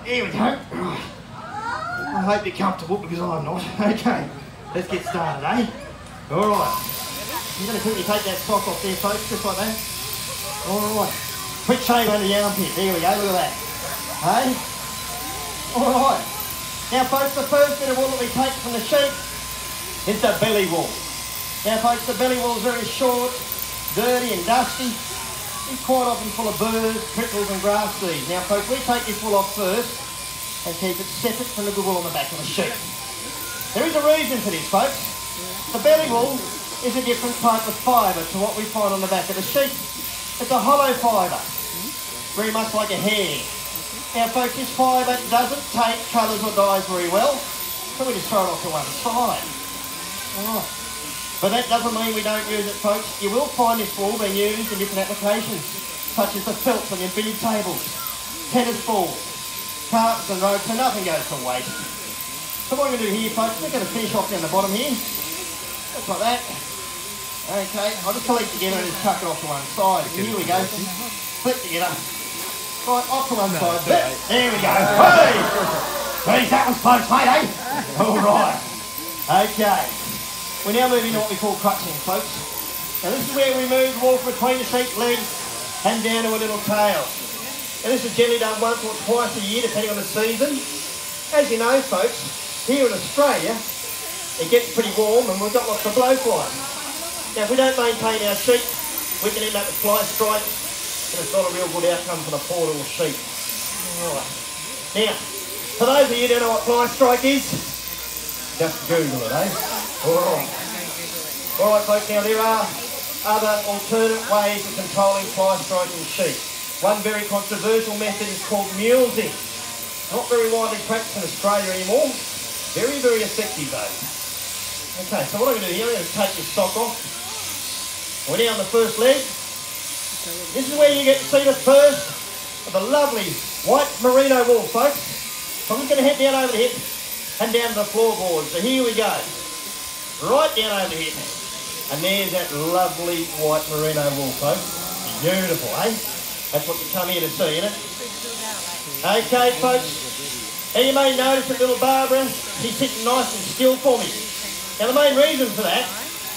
here we go. I hope you're comfortable because I'm not. Okay, let's get started, eh? Alright. I'm going to quickly take that sock off there, folks, just like that. Alright. Quick shave under the armpit. There we go, look at that. Hey? Alright. Now, folks, the first bit of wool that we take from the sheep is the belly wool. Now, folks, the belly wool is very short, dirty and dusty. It's quite often full of burrs, prickles and grass seeds. Now, folks, we take this wool off first and keep it separate from the good wool on the back of the sheep. There is a reason for this, folks. The belly wool is a different type of fibre to what we find on the back of the sheep. It's a hollow fibre, very much like a hair. Now, folks, this fibre doesn't take colours or dyes very well, so we just throw it off to one side. Alright. But that doesn't mean we don't use it, folks. You will find this wool being used in different applications, such as the felts on your billiard tables, tennis balls, carpets and ropes, so nothing goes to waste. So what we're going to do here, folks, we're going to finish off down the bottom here, just like that. Okay, I'll just collect together and just tuck it off to one side. Here we go. Flip together. Right, off to one side. There we go. Hey! Geez, that was close, mate, eh? All right. Okay. We're now moving to what we call crutching, folks. Now this is where we move the wool from between the sheep's legs and down to a little tail. And this is generally done once or twice a year, depending on the season. As you know, folks, here in Australia, it gets pretty warm and we've got lots of blowflies. Now if we don't maintain our sheep, we can end up with fly strike, and it's not a real good outcome for the poor little sheep. Alright. Now, for those of you who don't know what fly strike is, just Google it, eh? Alright. Alright, folks, now there are other alternate ways of controlling fly strike in sheep. One very controversial method is called mulesing. Not very widely practiced in Australia anymore. Very, very effective though. Okay, so what I'm going to do here, I'm going to take this sock off. We're now on the first leg. This is where you get to see the first of the lovely white merino wool, folks. So I'm just going to head down over the hip and down to the floorboard. So here we go. Right down over the hip. And there's that lovely white merino wool, folks. Beautiful, eh? That's what you come here to see, isn't it? Okay, folks. Now you may notice that little Barbara, she's sitting nice and still for me. Now the main reason for that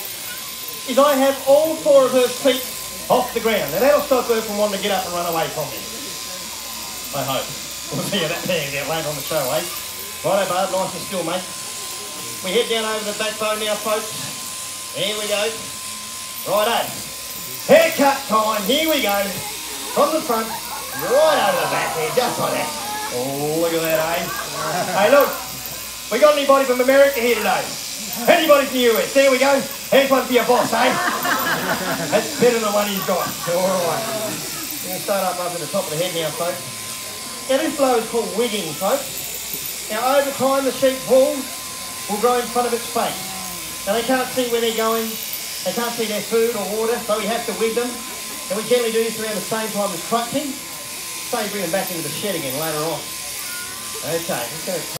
is I have all four of her feet off the ground. Now that'll stop her from wanting to get up and run away from me. I hope. We'll see how that pans out later on the show, eh? Righto, Barb, nice and still, mate. We head down over the backbone now, folks. Here we go. Righto. Haircut time. Here we go. From the front, right over the back there, just like that. Oh, look at that, eh? Hey, look. We got anybody from America here today? Anybody from the US? There we go. Here's one for your boss, eh? That's better than the one he's got. All right. We're going to start up at the top of the head now, folks. Now, this blow is called wigging, folks. Now, over time, the sheep's wool will grow in front of its face. Now, they can't see where they're going. They can't see their food or water, so we have to wig them. And we generally do this around the same time as crutching. So you bring them back into the shed again later on. Okay, just going to